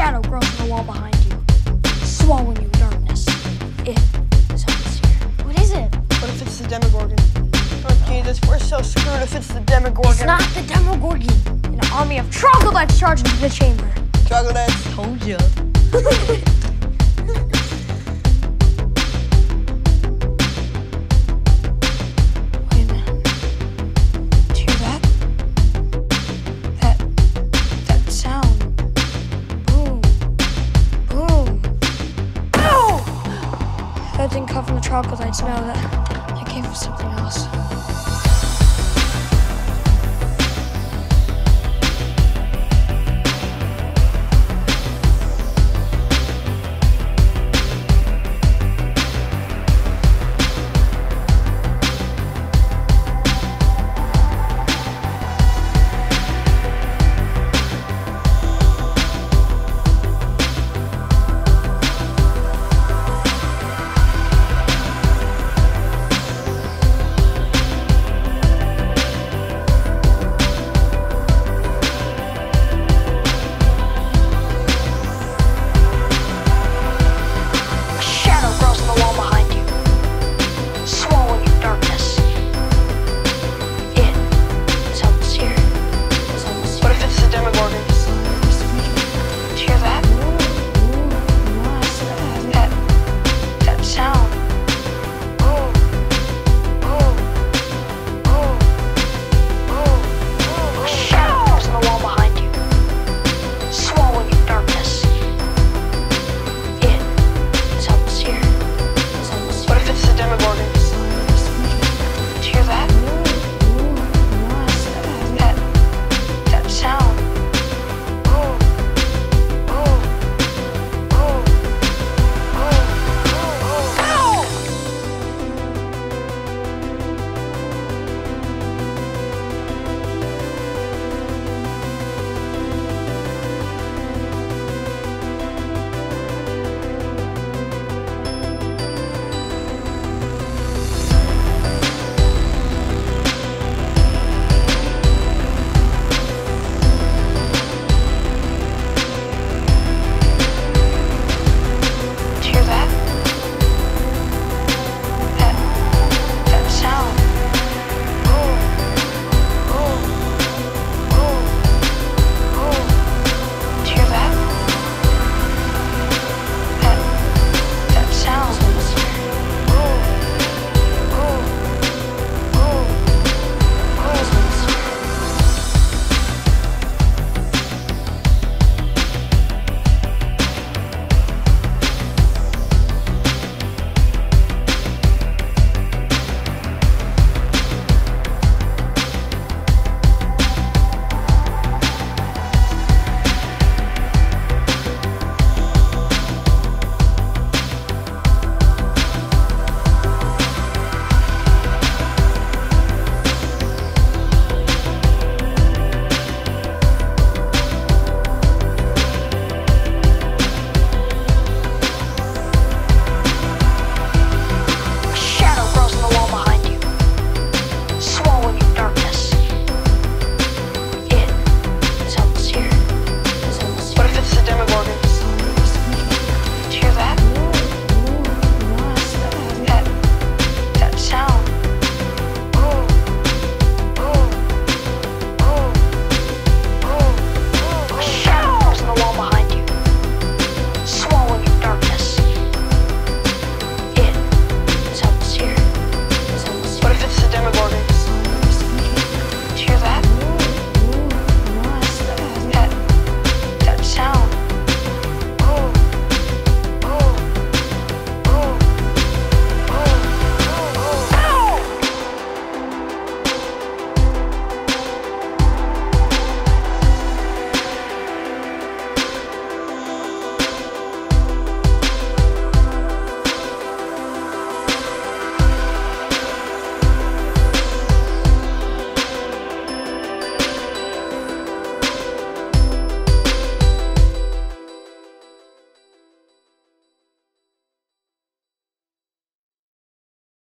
shadow grows on the wall behind you, swallowing you in darkness. It is almost here. What is it? What if it's the Demogorgon? Oh, Jesus, we're so screwed if it's the Demogorgon. It's not the Demogorgon. An army of troglodytes charged into the chamber. Troglodytes. Told ya. Wait a minute. Do you hear that? That sound. Boom. Boom. Ow! That didn't come from the troglodytes, no.